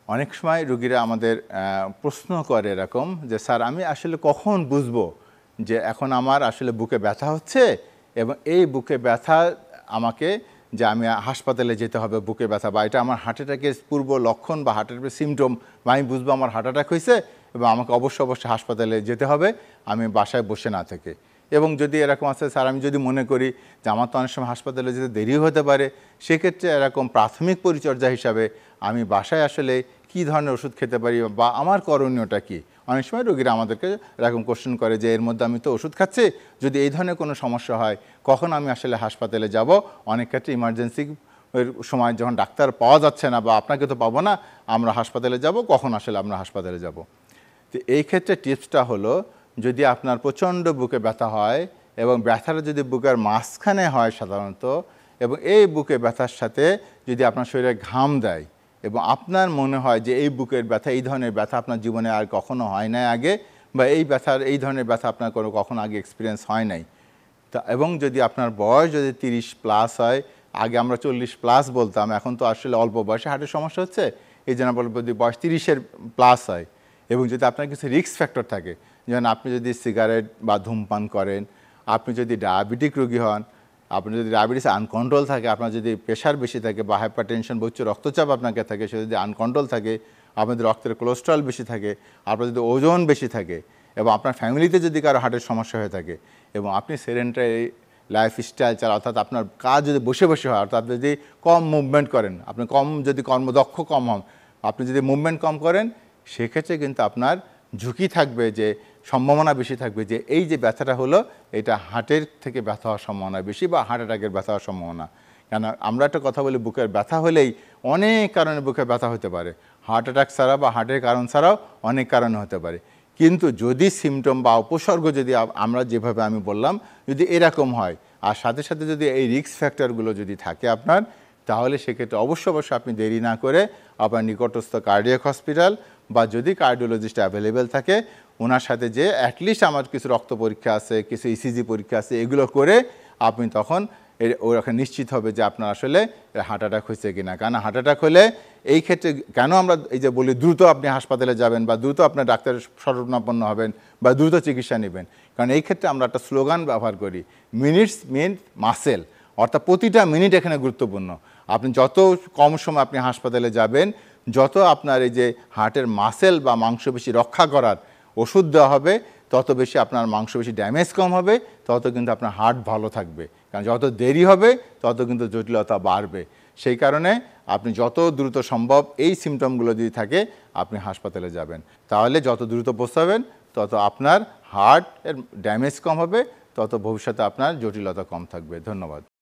অনেক সময় রোগীরা আমাদের প্রশ্ন করে এরকম যে স্যার আমি আসলে কখন বুঝবো যে এখন আমার আসলে বুকে ব্যথা হচ্ছে এবং এই বুকে ব্যথা আমাকে যে আমি হাসপাতালে যেতে হবে বুকে ব্যথা বা এটা আমার হার্ট অ্যাটাকের পূর্ব লক্ষণ বা হার্ট অ্যাটাকের সিমটম বা আমি বুঝবো আমার হার্ট অ্যাটাক হয়েছে এবং আমাকে অবশ্যই হাসপাতালে যেতে হবে আমি বাসায় বসে না থেকে। এবং যদি এরকম আছে স্যার আমি যদি মনে করি যে আমার তো অনেক সময় হাসপাতালে যেতে দেরি হতে পারে, সেক্ষেত্রে এরকম প্রাথমিক পরিচর্যা হিসাবে আমি বাসায় আসলে কী ধরনের ওষুধ খেতে পারি বা আমার করণীয়টা কী। অনেক সময় রোগীরা আমাদেরকে এরকম কোশ্চেন করে যে এর মধ্যে আমি তো ওষুধ খাচ্ছি, যদি এই ধরনের কোনো সমস্যা হয় কখন আমি আসলে হাসপাতালে যাব। অনেক ক্ষেত্রে ইমার্জেন্সি সময় যখন ডাক্তার পাওয়া যাচ্ছে না বা আপনাকে তো পাবো না, আমরা হাসপাতালে যাব, কখন আসলে আমরা হাসপাতালে যাব। তো এই ক্ষেত্রে টিপসটা হলো যদি আপনার প্রচণ্ড বুকে ব্যথা হয় এবং ব্যথাটা যদি বুকের মাঝখানে হয় সাধারণত এবং এই বুকে ব্যথার সাথে যদি আপনার শরীরে ঘাম দেয় এবং আপনার মনে হয় যে এই বুকের ব্যথা এই ধরনের ব্যথা আপনার জীবনে আর কখনো হয় নাই আগে বা এই ধরনের ব্যথা আপনার কখনো আগে এক্সপিরিয়েন্স হয় নাই, তা এবং যদি আপনার বয়স যদি 30+ হয়, আগে আমরা 40+ বলতাম, এখন তো আসলে অল্প বয়সে হার্টের সমস্যা হচ্ছে, এই জন্য বলবো যদি বয়স 30+ হয় এবং যদি আপনার কিছু রিস্ক ফ্যাক্টর থাকে, যেমন আপনি যদি সিগারেট বা ধূমপান করেন, আপনি যদি ডায়াবেটিক রোগী হন, আপনি যদি ডায়াবেটিস আনকন্ট্রোল থাকে, আপনার যদি প্রেশার বেশি থাকে বা হাইপারটেনশন বা উচ্চ রক্তচাপ আপনাকে থাকে, সে যদি আনকন্ট্রোল থাকে, আপনাদের রক্তের কোলেস্ট্রল বেশি থাকে, আপনার যদি ওজন বেশি থাকে এবং আপনার ফ্যামিলিতে যদি কারো হার্টের সমস্যা হয়ে থাকে এবং আপনি সেডেন্টারি লাইফস্টাইল চালান, অর্থাৎ আপনার কাজ যদি বসে বসে হয়, অর্থাৎ আপনি যদি কম মুভমেন্ট করেন, আপনি যদি কর্মদক্ষ কম হন, আপনি যদি মুভমেন্ট কম করেন, সেক্ষেত্রে কিন্তু আপনার ঝুঁকি থাকবে যে সম্ভাবনা বেশি থাকবে যে এই যে ব্যথাটা হলো এটা হার্টের থেকে ব্যথা হওয়ার সম্ভাবনা বেশি বা হার্ট অ্যাটাকের ব্যথা হওয়ার সম্ভাবনা। কেন আমরা একটা কথা বলি বুকের ব্যথা হলেই অনেক কারণে বুকের ব্যথা হতে পারে, হার্ট অ্যাটাক ছাড়া বা হার্টের কারণ ছাড়াও অনেক কারণে হতে পারে। কিন্তু যদি সিমটম বা উপসর্গ যদি আমরা যেভাবে আমি বললাম যদি এরকম হয় আর সাথে সাথে যদি এই রিস্ক ফ্যাক্টরগুলো যদি থাকে আপনার, তাহলে সেক্ষেত্রে অবশ্যই আপনি দেরি না করে আপনার নিকটস্থ কার্ডিয়াক হসপিটাল বা যদি কার্ডিওলজিস্ট অ্যাভেলেবেল থাকে ওনার সাথে যে অ্যাটলিস্ট আমার কিছু রক্ত পরীক্ষা আছে, কিছু ইসিজি পরীক্ষা আছে, এগুলো করে আপনি তখন ওখানে নিশ্চিত হবে যে আপনার আসলে হার্ট অ্যাটাক হয়েছে কিনা। কারণ হার্ট অ্যাটাক হলে এই ক্ষেত্রে কেন আমরা এই যে বলি দ্রুত আপনি হাসপাতালে যাবেন বা দ্রুত আপনার ডাক্তারের শরণাপন্ন হবেন বা দ্রুত চিকিৎসা নেবেন, কারণ এই ক্ষেত্রে আমরা একটা স্লোগান ব্যবহার করি, মিনিটস মিন মাসেল, অর্থাৎ প্রতিটা মিনিট এখানে গুরুত্বপূর্ণ। আপনি যত কম সময় আপনি হাসপাতালে যাবেন, যত আপনার এই যে হার্টের মাসেল বা মাংসপেশি রক্ষা করার ওষুধ দেওয়া হবে, তত বেশি আপনার মাংসপেশি ড্যামেজ কম হবে, তত কিন্তু আপনার হার্ট ভালো থাকবে। কারণ যত দেরি হবে তত কিন্তু জটিলতা বাড়বে। সেই কারণে আপনি যত দ্রুত সম্ভব এই সিমটমগুলো যদি থাকে আপনি হাসপাতালে যাবেন, তাহলে যত দ্রুত পৌঁছাবেন তত আপনার হার্টের ড্যামেজ কম হবে, তত ভবিষ্যতে আপনার জটিলতা কম থাকবে। ধন্যবাদ।